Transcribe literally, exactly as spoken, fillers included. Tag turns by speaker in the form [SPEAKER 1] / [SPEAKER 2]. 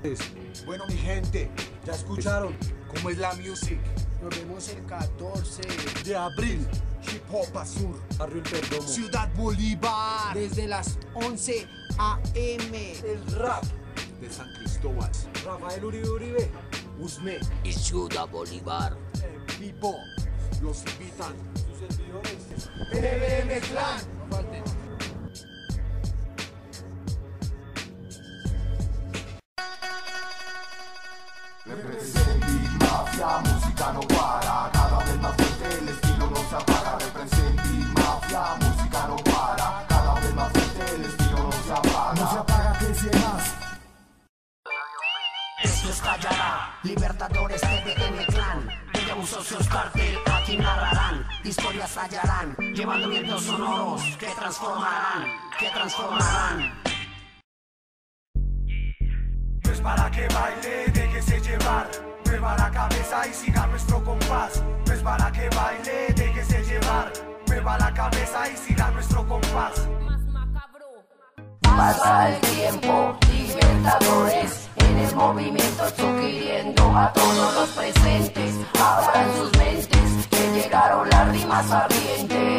[SPEAKER 1] Bueno, mi gente, ya escucharon cómo es la music. Nos vemos el catorce de abril. Hip Hop Azul, Barrio El Perdomo, Ciudad Bolívar. Desde las once a eme El rap de San Cristóbal. Rafael Uribe Uribe, Usme
[SPEAKER 2] y Ciudad Bolívar.
[SPEAKER 1] Pipo, los invitan sus servidores. N B M Clan, no falten.
[SPEAKER 3] Represent Big Mafia, música no para, cada vez más fuerte, el estilo no se apaga. Represent Big Mafia, música no para, cada vez más fuerte, el estilo no se apaga.
[SPEAKER 4] No se apaga, crece más.
[SPEAKER 2] Esto estallará, Libertadores T V M Clan, Bella Socios Cartel, aquí narrarán, historias hallarán, llevando vientos sonoros que transformarán, que transformarán.
[SPEAKER 3] No es para que baile, déjese llevar, mueva la cabeza y siga nuestro compás. No es para que baile, déjese llevar, mueva la cabeza y siga nuestro compás.
[SPEAKER 2] Pasa el tiempo, Libertadores, en el movimiento sugiriendo a todos los presentes, abran sus mentes, que llegaron las rimas ardientes.